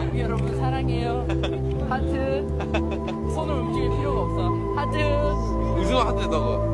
우리 여러분 사랑해요. 하트. 손을 움직일 필요가 없어. 하트. 무슨 하트 너거?